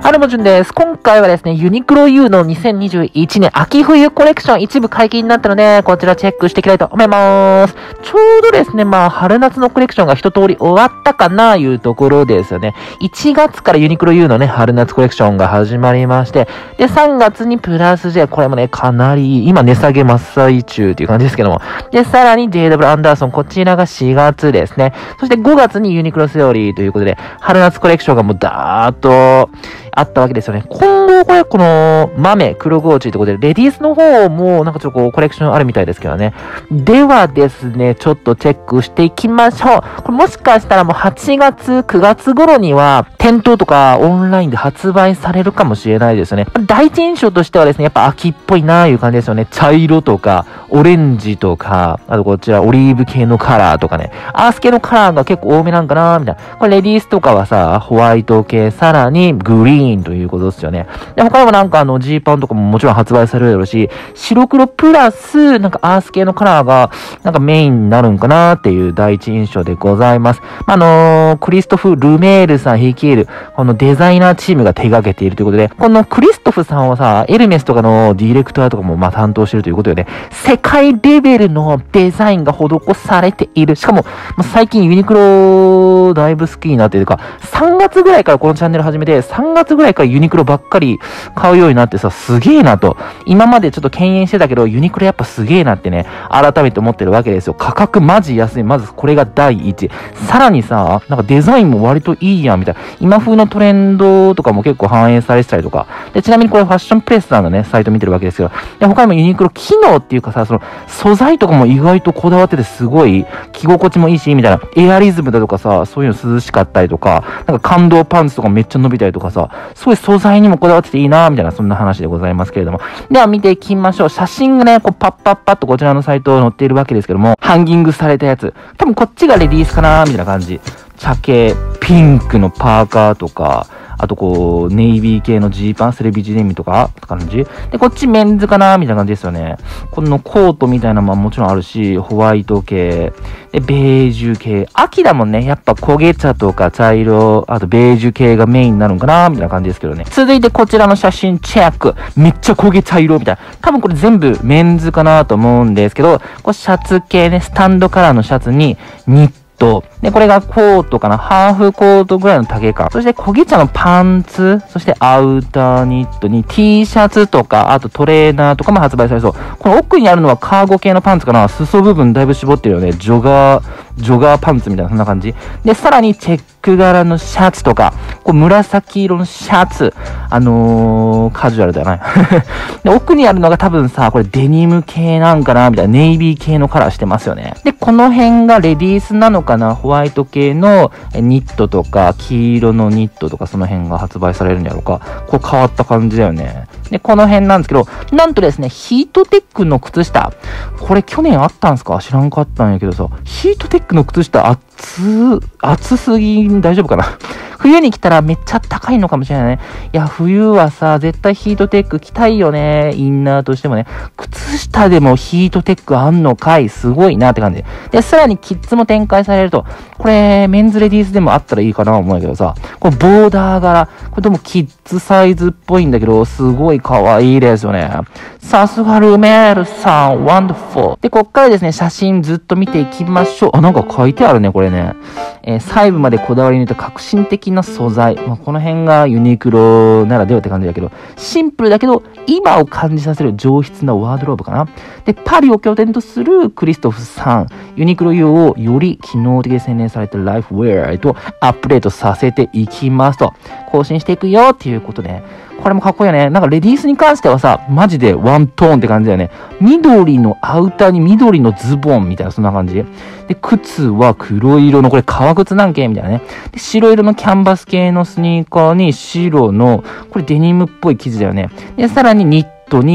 はい、どうもじゅんです。今回はですね、ユニクロ U の2021年秋冬コレクション一部解禁になったので、こちらチェックしていきたいと思います。ちょうどですね、春夏のコレクションが一通り終わったかな、いうところですよね。1月からユニクロ U のね、春夏コレクションが始まりまして、で、3月にプラス J、これもね、かなり、今値下げ真っ最中っていう感じですけども。で、さらに JW アンダーソン、こちらが4月ですね。そして5月にユニクロセオリーということで、春夏コレクションがもうダーッと、あったわけですよね。今後この豆、黒ゴーチということで、レディースの方もなんかちょっとこうコレクションあるみたいですけどね。ではですね、ちょっとチェックしていきましょう。これもしかしたらもう8月、9月頃には店頭とかオンラインで発売されるかもしれないですよね。第一印象としてはですね、やっぱ秋っぽいなーいう感じですよね。茶色とか、オレンジとか、あとこちらオリーブ系のカラーとかね。アース系のカラーが結構多めなんかなーみたいな。これレディースとかはさ、ホワイト系、さらにグリーンということですよね。で、他にもなんかジーパンとかももちろん発売されるだろうし、白黒プラス、なんかアース系のカラーが、なんかメインになるんかなっていう第一印象でございます。クリストフ・ルメールさん率いる、このデザイナーチームが手掛けているということで、このクリストフさんはさ、エルメスとかのディレクターとかも担当してるということでね、世界レベルのデザインが施されている。しかも、最近ユニクロだいぶ好きになっているか、3月ぐらいからこのチャンネル始めて、3月ぐらいからユニクロばっかり買うようになってさ、すげえなと。今までちょっと敬遠してたけど、ユニクロやっぱすげえなってね、改めて思ってるわけですよ。価格マジ安い。まずこれが第一。さらにさ、なんかデザインも割といいやん、みたいな。今風のトレンドとかも結構反映されてたりとか。で、ちなみにこれファッションプレスさんのね、サイト見てるわけですよ。で、他にもユニクロ機能っていうかさ、その素材とかも意外とこだわっててすごい着心地もいいし、みたいな。エアリズムだとかさ、そういうの涼しかったりとか、なんか感動パンツとかめっちゃ伸びたりとかさ、すごい素材にもこだわってていいなみたいな、そんな話でございますけれども。では見ていきましょう。写真がね、こうパッパッパッとこちらのサイト載っているわけですけども、ハンギングされたやつ。多分こっちがレディースかなみたいな感じ。茶系、ピンクのパーカーとか、あとこう、ネイビー系のジーパン、セレビジデミとか、感じで、こっちメンズかなみたいな感じですよね。このコートみたいなのももちろんあるし、ホワイト系、で、ベージュ系。秋だもんね。やっぱ焦げ茶とか茶色、あとベージュ系がメインになるんかなみたいな感じですけどね。続いてこちらの写真チェック。めっちゃ焦げ茶色みたいな。多分これ全部メンズかなと思うんですけど、これシャツ系ね、スタンドカラーのシャツに、ニット。で、これがコートかな。ハーフコートぐらいの丈感。そして、焦げ茶のパンツ、そしてアウターニットに T シャツとか、あとトレーナーとかも発売されそう。この奥にあるのはカーゴ系のパンツかな。裾部分だいぶ絞ってるよね。ジョガーパンツみたいな、そんな感じ。で、さらにチェック柄のシャツとか、こう紫色のシャツ。カジュアルだよね。で、奥にあるのが多分さ、これデニム系なんかなみたいな。ネイビー系のカラーしてますよね。で、この辺がレディースなのかなホワイト系のニットとか、黄色のニットとか、その辺が発売されるんやろうか。これ変わった感じだよね。で、この辺なんですけど、なんとですね、ヒートテックの靴下。これ去年あったんすか知らんかったんやけどさ、ヒートテックの靴下暑すぎん大丈夫かな冬に来たらめっちゃ高いのかもしれないね。いや、冬はさ、絶対ヒートテック着たいよね。インナーとしてもね。靴下でもヒートテックあんのかいすごいなって感じ。で、さらにキッズも展開されると、これ、メンズレディースでもあったらいいかな思うんだけどさ、これボーダー柄。これでもキッズサイズっぽいんだけど、すごい可愛いですよね。さすがルメールさん、ワンダフル。で、こっからですね、写真ずっと見ていきましょう。あ、なんか書いてあるね、これね。細部までこだわり抜いた革新的な素材。この辺がユニクロならではって感じだけど、シンプルだけど、今を感じさせる上質なワードローブかな。で、パリを拠点とするクリストフさん、ユニクロ U をより機能的で洗練されたライフウェアへとアップデートさせていきますと。更新していくよっていうことで、これもかっこいいよね。なんかレディースに関してはさ、マジでワントーンって感じだよね。緑のアウターに緑のズボンみたいな、そんな感じ。で、靴は黒色の、これ革靴なんけみたいなね。で、白色のキャンバス系のスニーカーに白の、これデニムっぽい生地だよね。で、さらにニットに、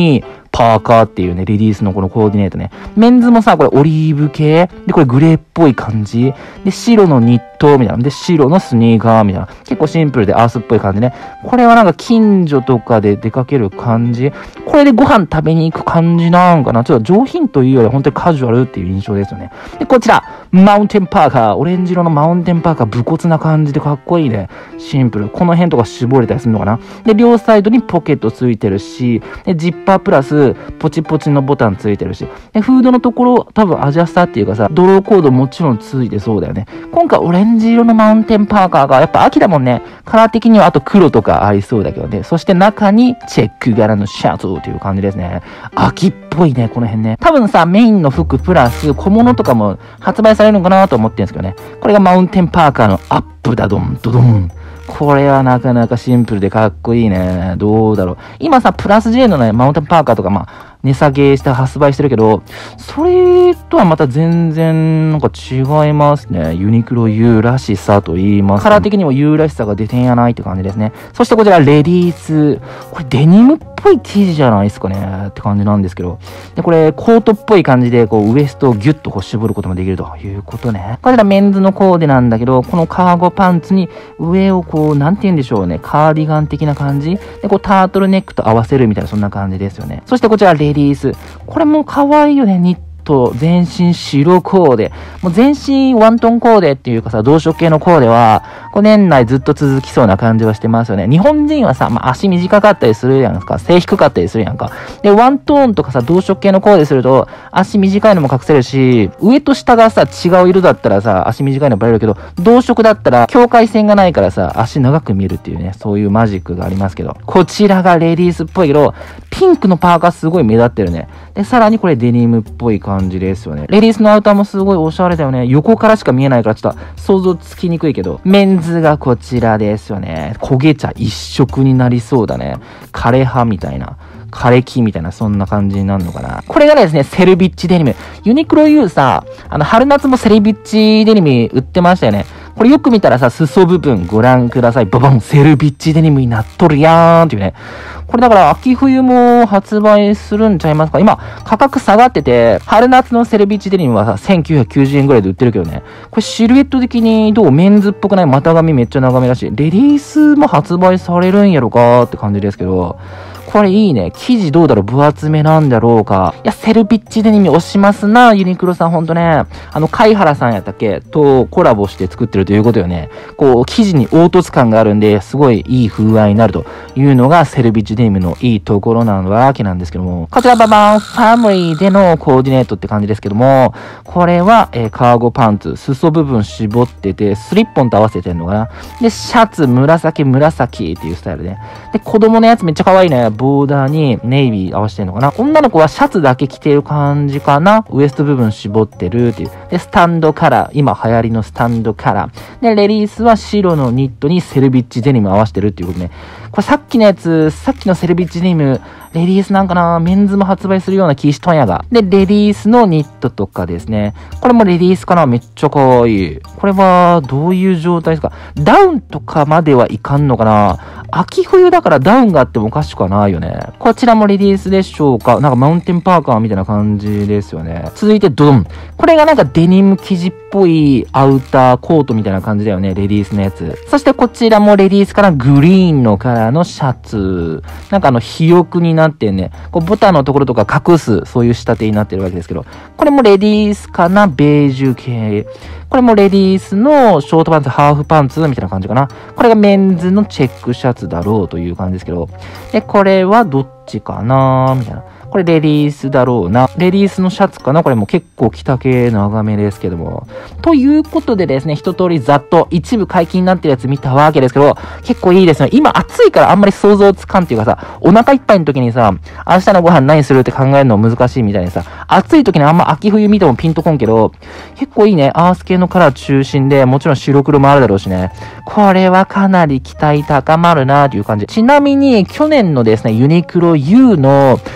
パーカーっていうね、レディースのこのコーディネートね。メンズもさ、これオリーブ系。で、これグレーっぽい感じ。で、白のニットみたいな。で、白のスニーカーみたいな。結構シンプルでアースっぽい感じね。これはなんか近所とかで出かける感じ。これでご飯食べに行く感じなんかな。ちょっと上品というより本当にカジュアルっていう印象ですよね。で、こちら、マウンテンパーカー。オレンジ色のマウンテンパーカー。武骨な感じでかっこいいね。シンプル。この辺とか絞れたりするのかな。で、両サイドにポケットついてるし、で、ジッパープラス、ポチポチのボタンついてるし、で、フードのところ、多分アジャスターっていうかさ、ドローコードもちろんついてそうだよね。今回オレンジ色のマウンテンパーカーが、やっぱ秋だもんね。カラー的にはあと黒とかありそうだけどね。そして中にチェック柄のシャツという感じですね。秋っぽいね、この辺ね。多分さ、メインの服プラス小物とかも発売されるのかなと思ってるんですけどね。これがマウンテンパーカーのアップだどん、ドドン。これはなかなかシンプルでかっこいいね。どうだろう。今さ、プラス J のね、マウンテンパーカーとか、まあ、値下げして発売してるけど、それとはまた全然なんか違いますね。ユニクロ U らしさと言います。カラー的にも U らしさが出てんやないって感じですね。そしてこちらレディース。これデニムっぽい生地じゃないですかねって感じなんですけど。で、これコートっぽい感じでこうウエストをギュッとこう絞ることもできるということね。こちらメンズのコーデなんだけど、このカーゴパンツに上をこう、なんて言うんでしょうね。カーディガン的な感じで、こうタートルネックと合わせるみたいなそんな感じですよね。そしてこちらレディース。これも可愛いよね。ニット、全身白コーデ。もう全身ワントンコーデっていうかさ、同色系のコーデは、こう年内ずっと続きそうな感じはしてますよね。日本人はさ、まあ、足短かったりするやんか。背低かったりするやんか。で、ワントーンとかさ、同色系のコーデすると、足短いのも隠せるし、上と下がさ、違う色だったらさ、足短いのバレるけど、同色だったら、境界線がないからさ、足長く見えるっていうね、そういうマジックがありますけど。こちらがレディースっぽいけど、ピンクのパーカーすごい目立ってるね。で、さらにこれデニムっぽい感じですよね。レディースのアウターもすごいおしゃれだよね。横からしか見えないからちょっと想像つきにくいけど。メンズがこちらですよね。焦げ茶一色になりそうだね。枯葉みたいな。枯れ木みたいな、そんな感じになるのかな。これがですね、セルビッチデニム。ユニクロ U さ、春夏もセルビッチデニム売ってましたよね。これよく見たらさ、裾部分ご覧ください。ババン、セルビッチデニムになっとるやーんっていうね。これだから秋冬も発売するんちゃいますか？今、価格下がってて、春夏のセルビッチデニムはさ、1990円ぐらいで売ってるけどね。これシルエット的にどう？メンズっぽくない？股上めっちゃ長めだし、レディースも発売されるんやろかーって感じですけど、これいいね。生地どうだろう？分厚めなんだろうか。いや、セルビッチデニム押しますな、ユニクロさんほんとね。貝原さんやったっけとコラボして作ってるということよね。こう、生地に凹凸感があるんで、すごいいい風合いになるというのがセルビッチデニムのいいところなわけなんですけども。こちらババン、ファミリーでのコーディネートって感じですけども、これは、カーゴパンツ、裾部分絞ってて、スリッポンと合わせてんのかな。で、シャツ、紫っていうスタイルで。で、子供のやつめっちゃ可愛いね。ボーダーにネイビー合わせてんのかな。女の子はシャツだけ着てる感じかな。ウエスト部分絞ってるっていう。で、スタンドカラー。今流行りのスタンドカラー。で、レディースは白のニットにセルビッチデニム合わせてるっていうことね。これさっきのやつ、さっきのセルビッチデニム、レディースなんかな、メンズも発売するような気しとんやが。で、レディースのニットとかですね。これもレディースかな、めっちゃ可愛い。これは、どういう状態ですか？ダウンとかまではいかんのかな？秋冬だからダウンがあってもおかしくはないよね。こちらもレディースでしょうか？なんかマウンテンパーカーみたいな感じですよね。続いてドドン。これがなんかデニム生地っぽいアウターコートみたいな感じだよね。レディースのやつ。そしてこちらもレディースからグリーンのカラーのシャツ。なんか肥沃になってね、こうボタンのところとか隠す、そういう仕立てになってるわけですけど、これもレディースかな、ベージュ系。これもレディースのショートパンツ、ハーフパンツみたいな感じかな。これがメンズのチェックシャツだろうという感じですけど。で、これはどっちかなみたいな。これレディースだろうな。レディースのシャツかな。これも結構着丈長めですけども。ということでですね、一通りざっと一部解禁になってるやつ見たわけですけど、結構いいですね。今暑いからあんまり想像つかんっていうかさ、お腹いっぱいの時にさ、明日のご飯何するって考えるの難しいみたいにさ、暑い時にあんま秋冬見てもピンとこんけど、結構いいね。アース系のカラー中心で、もちろん白黒もあるだろうしね。これはかなり期待高まるなという感じ。ちなみに、去年のですね、ユニクロ U の2021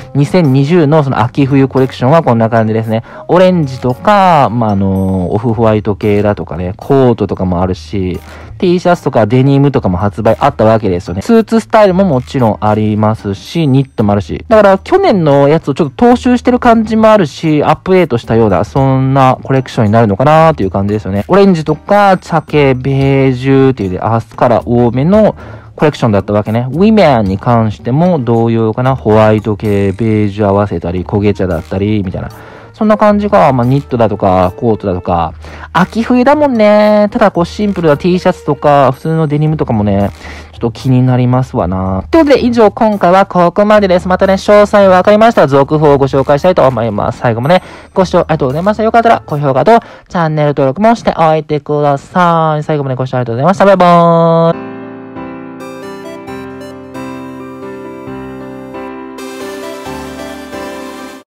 2020のその秋冬コレクションはこんな感じですね。オレンジとか、オフホワイト系だとかね、コートとかもあるし、T シャツとかデニムとかも発売あったわけですよね。スーツスタイルももちろんありますし、ニットもあるし。だから去年のやつをちょっと踏襲してる感じもあるし、アップデートしたような、そんなコレクションになるのかなっていう感じですよね。オレンジとか、茶ベージュっていうで、アースカラー多めのコレクションだったわけね。ウィメンに関しても同様かな。ホワイト系、ベージュ合わせたり、焦げ茶だったり、みたいな。そんな感じが、ニットだとか、コートだとか、秋冬だもんね。ただシンプルな T シャツとか、普通のデニムとかもね、ちょっと気になりますわな。ということで、以上、今回はここまでです。またね、詳細わかりましたら、続報をご紹介したいと思います。最後まで、ご視聴ありがとうございました。よかったら、高評価と、チャンネル登録もしておいてください。最後までご視聴ありがとうございました。バイバーイ。